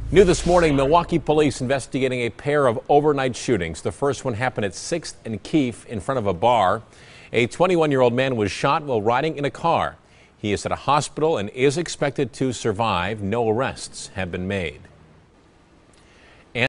New this morning, Milwaukee police investigating a pair of overnight shootings. The first one happened at 6th and Keefe in front of a bar. A 21-year-old man was shot while riding in a car. He is at a hospital and is expected to survive. No arrests have been made.